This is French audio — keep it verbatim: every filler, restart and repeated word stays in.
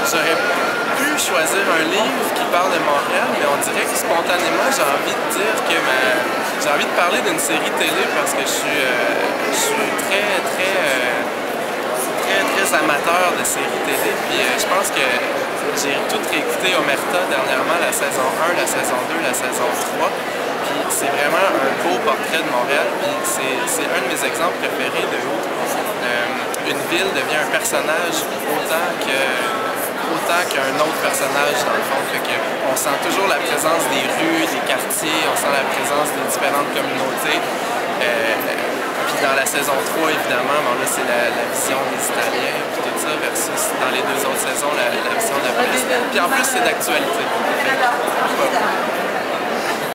J'aurais pu choisir un livre qui parle de Montréal, mais on dirait que spontanément, j'ai envie de dire que ma... j'ai envie de parler d'une série télé parce que je suis, euh, je suis très, très, euh, très, très amateur de séries télé. Puis euh, je pense que j'ai tout réécouté Omerta dernièrement, la saison un, la saison deux, la saison trois. Puis c'est vraiment un beau portrait de Montréal. Puis c'est un de mes exemples préférés de où euh, une ville devient un personnage autant que autant qu'un autre personnage dans le fond. Fait que on sent toujours la présence des rues, des quartiers, on sent la présence des différentes communautés. Euh, puis dans la saison trois, évidemment, bon, là c'est la, la vision des Italiens puis tout ça, versus dans les deux autres saisons, la, la vision de la police. Puis en plus, c'est d'actualité.